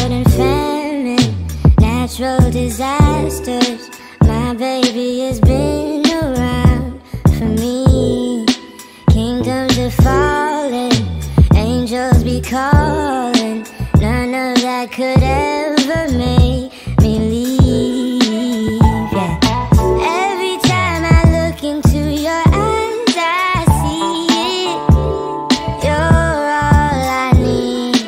drought and famine, natural disasters. My baby has been around for me. Kingdoms are falling, angels be calling. None of that could ever make me leave, yeah. Every time I look into your eyes, I see it. You're all I need.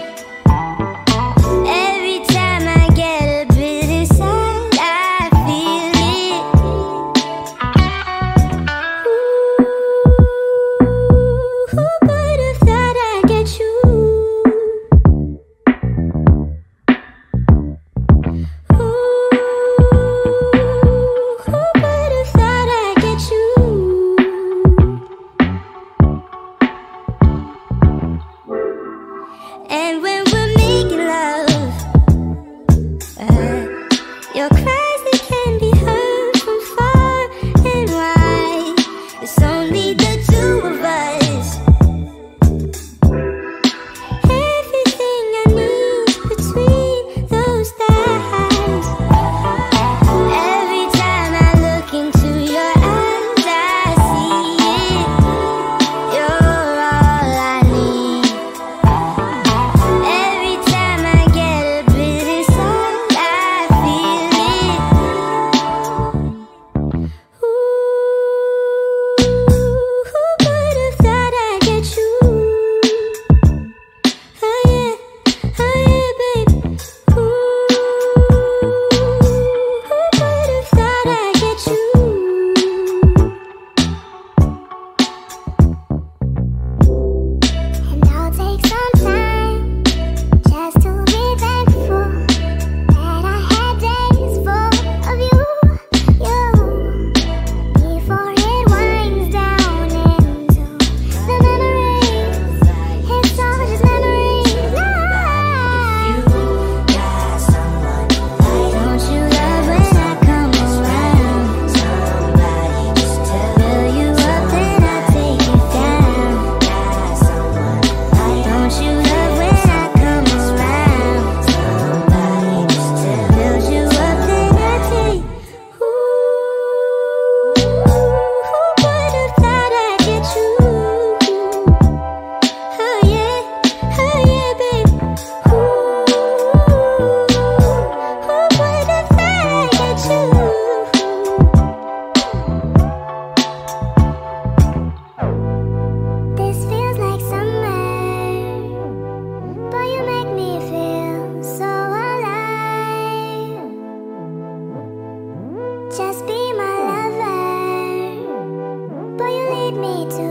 Every time I get a bit inside, I feel it. Ooh, who would have thought I'd get you? And when we're making love, your cries, they can be heard from far and wide. It's only the two of us. Everything I need between those thighs. Every time I look into your eyes, I see it. You're all I need. Every time I get a bit inside, I feel it. Ooh, who would have thought I'd get you? Oh yeah, baby. Ooh, who would have thought I'd get you? And I'll take some time just to be thankful that I had days full of you. Before it winds down into the memories, it's all just memories now. Don't you love when I come around? Somebody just fill you up, then I take it down. Don't you love when I come around? Somebody just fills you up, then I take. Ooh, who would have thought I'd get you? Oh yeah, baby. Ooh, who would have thought I'd get you? This feels like summer, but you make me feel so alive. Just be my lover, but you lead me to